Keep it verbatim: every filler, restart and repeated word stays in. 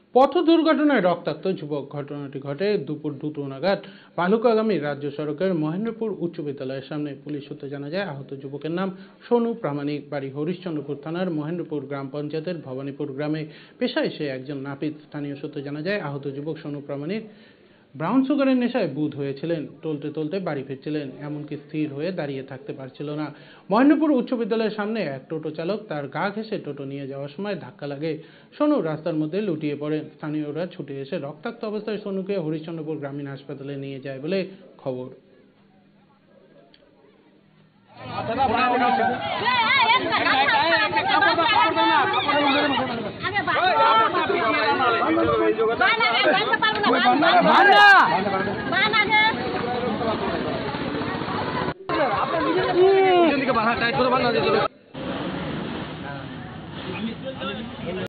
পথ দুর্ঘটনায় রক্তাক্ত যুবক। ঘটনাটি ঘটে দুপুর দুটো নাগাদ বালুকাগামী রাজ্য সড়কের মহেন্দ্রপুর উচ্চ বিদ্যালয়ের সামনে। পুলিশ সূত্রে জানা যায়, আহত যুবকের নাম সোনু প্রামাণিক, বাড়ি হরিশ্চন্দ্রপুর থানার মহেন্দ্রপুর গ্রাম পঞ্চায়েতের ভবানীপুর গ্রামে। পেশায় সে একজন নাপিত। স্থানীয় সূত্রে জানা যায়, আহত যুবক সোনু প্রামাণিক ব্রাউন সুগারের নেশায় বুঁদ হয়েছিলেন। টলতে টলতে বাড়ি ফিরছিলেন, এমনকি স্থির হয়ে দাঁড়িয়ে থাকতে পারছিল না। মহেন্দ্রপুর উচ্চ বিদ্যালয়ের সামনে এক টোটো চালক তার গা ঘেঁষে টোটো নিয়ে যাওয়ার সময় ধাক্কা লাগে। সোনু রাস্তার মধ্যে লুটিয়ে পড়েন। স্থানীয়রা ছুটে এসে রক্তাক্ত অবস্থায় সোনুকে হরিশ্চন্দ্রপুর গ্রামীণ হাসপাতালে নিয়ে যায় বলে খবর। বাধা টাইট করে বাধা